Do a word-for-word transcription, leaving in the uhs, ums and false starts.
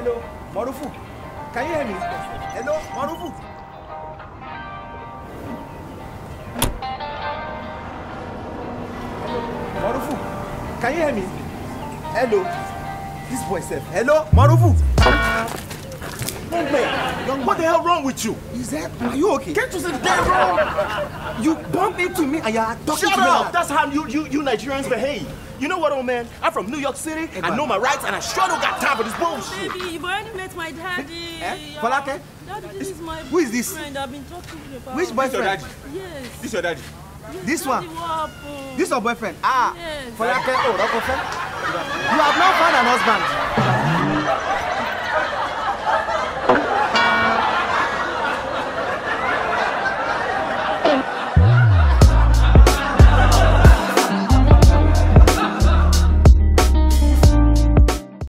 Hello, Marufu. Can you hear me? Hello, Marufu. Marufu. Can you hear me? Hello. This boy said, hello, Marufu. Young man, young man. What the hell wrong with you? Is that, are you okay? Can't you see the damn wrong? You bumped into me and you are talking Shut to me. up! Like That's how you, you, you Nigerians behave. You know what, old man? I'm from New York City. Hey, I know my rights, and I sure don't got time for this bullshit. Baby, you've already met my daddy. Eh? Falake? Daddy, this is my Who is this? friend I've been talking to you about. Which boyfriend? Yes. This your daddy? Yes, This daddy, one? what happened? This your boyfriend? Ah, Yes. Falake, oh, Rockefeller. You have not found an husband.